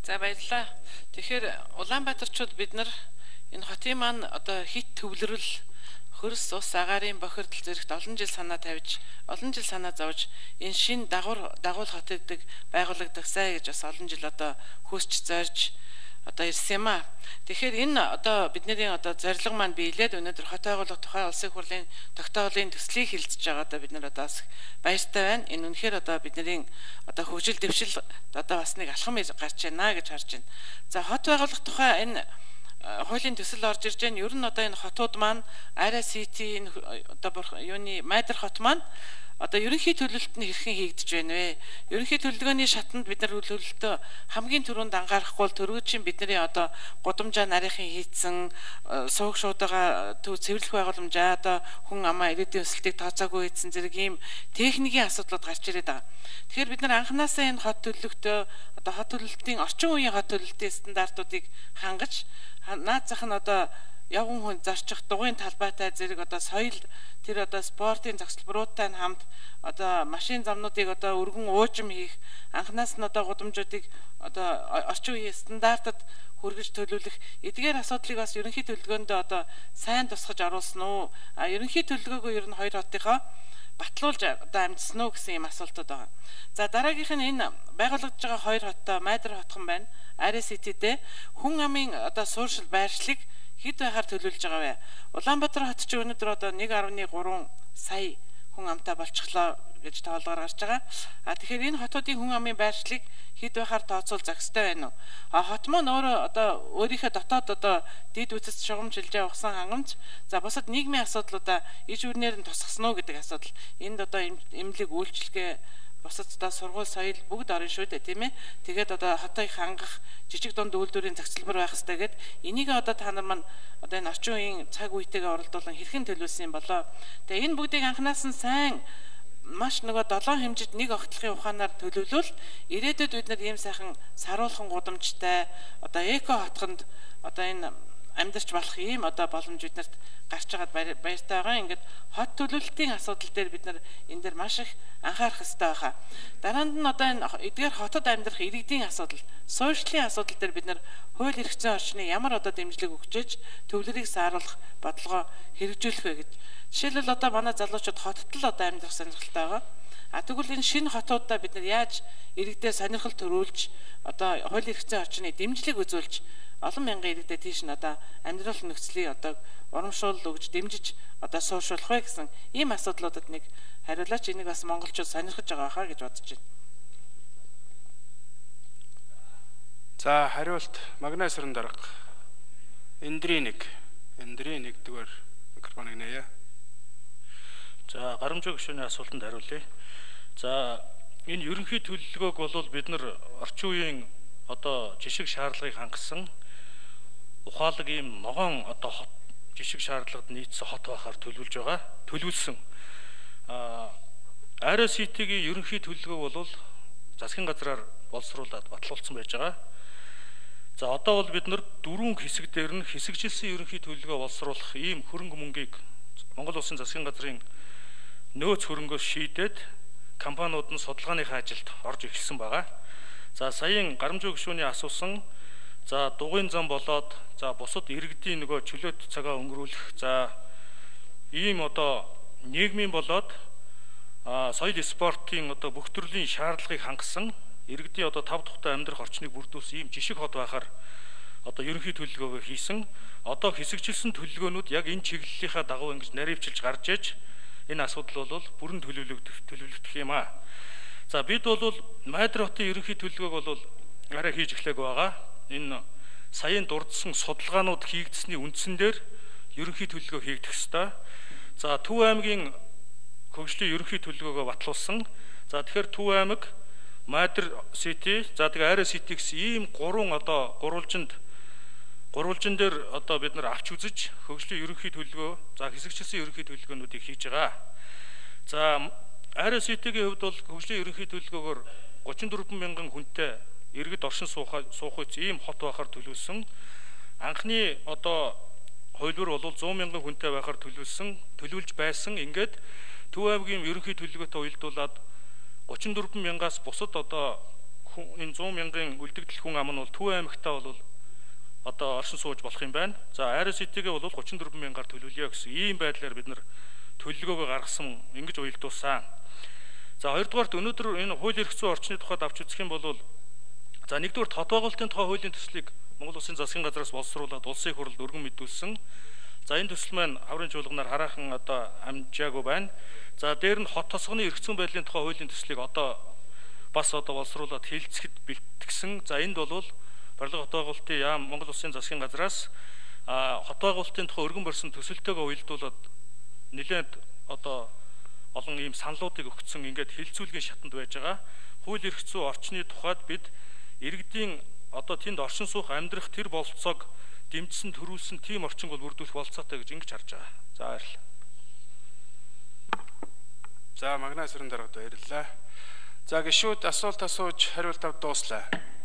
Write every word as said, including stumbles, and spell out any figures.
За баярлалаа. Тэгэхээр Улаанбаатарчууд бид нар энэ хотын маань одоо хит төвлөрөл хөрс ус агаарын бохирдол зэрэгт олон жил санаа тавьж, олон жил санаа зовж энэ шин дагуур дагуул хот гэдэг байгуулагдагсаа гэж бас олон жил одоо хүсч зорж одоо ирсэн юм аа. Тэгэхээр энэ одоо бидний одоо зорилго маань биелээд өнөөдөр хот байгуулах тухай улсын хурлын тогтоолын төслийг хилцэж байгаа одоо бид нар одоо бас баяртай байна. Энэ үнэхээр одоо бидний одоо хөгжил дэвшил одоо бас нэг алхам гарч байна гэж харж байна. За хот байгуулах тухай энэ хуулийн төсөл орж ирж байна. Ер нь одоо энэ хотууд маань Area City энэ одоо юуны Майдар хот маань одоо ерөнхий төлөвлөлт нь хэрхэн хийгдэж байна вэ? Ерөнхий төлөвлөгөөний шатанд бид нар төлөвлөлтөө хамгийн түрүүнд анхаарахгүй төрөөчийн бидний одоо гудамжаа нарийнхын хийцэн сувг шуудаага төв цэвэрлэх байгууламжаа одоо хүн амаа ирээдүйн өсөлтийг тооцоогүй хийцэн зэрэг ийм техникийн асуудлууд гарч ирээд байгаа. Тэгэхээр бид нар анханасаа энэ хот төлөвлөлтөө одоо хот төлөвлөлтийн орчин үеийн хот төлөвлөлтийн стандартуудыг хангаж наад зах нь одоо явган хүн зарчих дугуйн талбайтай зэрэг одоо соёл тэр одоо спортын зохицлборуудтай хамт одоо машин замнуудыг одоо өргөн уужим хийх анханаас нь одоо гудамжуудыг одоо орчин үеийн стандартад хүргэж төлөвлөх эдгээр асуудлыг бас ерөнхий төлөвлөгөөндөө одоо сайн тусгаж оруулсан уу? А ерөнхий төлөвлөгөөгөө ер нь хоёр хотынхоо батлуулж одоо амжсан уу гэсэн юм асуултууд байгаа. За дараагийнх нь энэ байгуулагдж байгаа хоёр хоттой Майдар хотхон байна. Area City-д хүн амын одоо сууршил байршлыг хэд байхаар төлөвлөж байгаа вэ? Улаанбаатар хот ч өнөөдөр одоо нэг гаруй гурван сая хүн амтай болчихлоо гэж тоолгоор гарч байгаа. А тэгэхээр энэ хотуудын хүн амын байршлыг хэд байхаар тооцоол зохистой байна уу? А хот маань өөрөө одоо өөрийнхөө дотоод одоо дид үцэс шугамж шилжээ ухсан хангамж за бусад нийгмийн асуудлуудаа иж үрнээр нь тусгасан уу гэдэг асуудал. Энд одоо эмнэлэг үйлчлэгээ бусад одоо сургууль соёл бүгд орно шүү дээ тийм ээ. Тэгээд одоо хотыг хангах жижиг дунд үйлдвэрийн зохицлбор байх хэрэгтэй гэд энийг одоо та нар маань одоо энэ орчин үеийн цаг үетэйгээ оролдуулан хэрхэн төлөвлөсөн юм болоо. Тэгээ энэ бүгдийг анханаас нь сайн маш нөгөө долоон хэмжид нэг огтлохын ухаанаар төлөвлөвөл ирээдүйд бид нар ийм сайхан саруулхан гудамжтай одоо эко хотгонд одоо энэ амьдарч болох ийм одоо боломж биднэрт гарч байгаад баяртай байгаа. Ингээд хот төлөвлөлтийн асуудал дээр бид нар энэ дээр маш их анхаарах хэрэгтэй байгаа. Дараанд нь одоо энэ эдгээр хотод амьдрах иргэдийн асуудал, суурьшлын асуудал дээр бид нар хууль эрх зүйн орчны ямар одоо дэмжлэг өгчөөж төвлөрийг сааруулах бодлогоо хэрэгжүүлэх вэ гэж. Жишээлбэл одоо манай залуучууд хотод л одоо амьдрах сонирхолтой байгаа. А тэгвэл энэ шинэ хотуудаа бид нар яаж иргэдээ сонирхол төрүүлж одоо хууль эрх зүйн орчны дэмжлэг үзүүлж олон мянган иргэдэд тийш нь одоо амьдрал нөхцөлийг одоо урамшуул өгж дэмжиж одоо сууршуулах вэ гэсэн ийм асуудлуудад нэг хариулаач энийг бас монголчууд сонирхож байгаа хаа гэж бодож байна. За хариулт Магнасрын дарга Эндрийн нэг Эндрийн нэгдүгээр микрофоныг нээе. За гарамжаа гишүүний асуултанд хариулъя. За энэ ерөнхий төлөвлөгөөг бол бид нар орчин үеийн одоо жишг шаардлагыг хангасан ухаалаг ийм ногоон одоо хот жишг шаардлагад нийцсэн хот байхаар төлөвлөж байгаа. Төлөвлөсөн. А Area City-гийн ерөнхий төлөвлөгөө бол засгийн газраар боловсруулаад батлуулсан байж байгаа. За одоо бол бид нар дөрвөн хэсэг дээр нь хэсэгжилсэн ерөнхий төлөвлөгөө боловсруулах ийм хөрөнгө мөнгийг Монгол Улсын засгийн газрын нөөц хөрөнгөөс шийдээд компаниуд нь судалгааныхаа ажилд орж эхэлсэн байгаа. За саяын гарамжаа гишүүний асуусан за дугуйн зам болоод за бусад иргэдийн нөгөө чөлөөт цагаа өнгөрүүлэх за ийм одоо нийгмийн болоод соёл спортын одоо бүх төрлийн шаардлагыг хангасан иргэдийн одоо тав тухтай амьдрах орчныг бүрдүүлсэн ийм жишг хот байхаар одоо ерөнхий төлөвлөгөөгөө хийсэн. Одоо хэсэгжилсэн төлөвлөгөөнүүд яг энэ чиглэлийнхаа дагуу ингэж наривчилж гарч иж энэ асуудал бол бүрэн төлөвлөгдөх төлөвлөгдөх юм аа. За бид бол Майдар хотын ерөнхий төлөвлөгөөг бол арай хийж эхлэх байгаа. Энэ саяын дурдсан судалгаанууд хийгдсэний үндсэн дээр ерөнхий төлөвлөгөө хийгдэх ёстой. За Төв аймгийн хөгжлийн ерөнхий төлөвлөгөөгөө батлуулсан. За тэгэхээр Төв аймаг, Майдар City, за тэгээ Area City гэсэн ийм гурван одоо гурвалжинд гурвалжин дээр одоо бид нар авч үзэж хөгжлийн ерөнхий төлөвлөгөө, за хэсэгчилсэн ерөнхий төлөвлөгөөнүүдийг хийж байгаа. За Area City-гийн хувьд бол хөгжлийн ерөнхий төлөвлөгөөгөөр гучин дөрвөн мянган хүнтэй иргэд оршин суух үс ийм хот байхаар төлөвлөсөн. Анхны одоо хувилбар бол зуун мянган хүнтэй байхаар төлөвлөсөн, төлөвлөж байсан. Ингээд Төв аймгийн ерөнхий төлөвлөгөөтэй уялдуулаад гучин дөрвөн мянгаас бусад одоо энэ сто мянган үлдэгдэл хүн ам нь бол Төв аймагтаа бол одоо оршин сууж болох юм байна. За Ариус эдгээ бол тридцать четыре мянгаар төлөвлөё гэсэн ийм байдлаар бид нар төлөлгөөгөө гаргасан ингэж уялдуулсан. За хоёрдугаарт өнөөдөр энэ хууль эрх зүйн орчны тухайд авч үзэх юм бол за нэгдүгээр тод байгуулалтын тухай хуулийн төслийг Монгол Улсын засгийн газраас боловсруулаад улсын их хурлд өргөн мэдүүлсэн. За энэ төсөл маань хаврын чуулганаар хараахан одоо амжаагүй байна. За дээр нь хот тосгоны эрх зүйн байдлын тухай хуулийн төслийг одоо бас одоо боловсруулаад хэлцэхэд бэлтгэсэн. За энд бол барилга хот байгуулалтын яам Монгол Улсын засгийн газраас хот байгуулалтын тухай өргөн барьсан төсөлтөөгөө уялдуулаад нэлээд одоо олон ийм саналуудыг өгсөн ингээд хилцүүлгийн шатанд байж байгаа. Хууль эрх зүйн орчны тухайд бид иргэдийн одоо тэнд оршин суух амьдрах тэр бололцоог дэмжсэн төрүүлсэн тийм орчинг бол бүрдүүлэх болцоотой гэж ингэж харж байгаа. За баярлалаа. За Магнайс өрн дарагт баярлалаа. За гишүүд асуулт асууж хариулт авд дууслаа.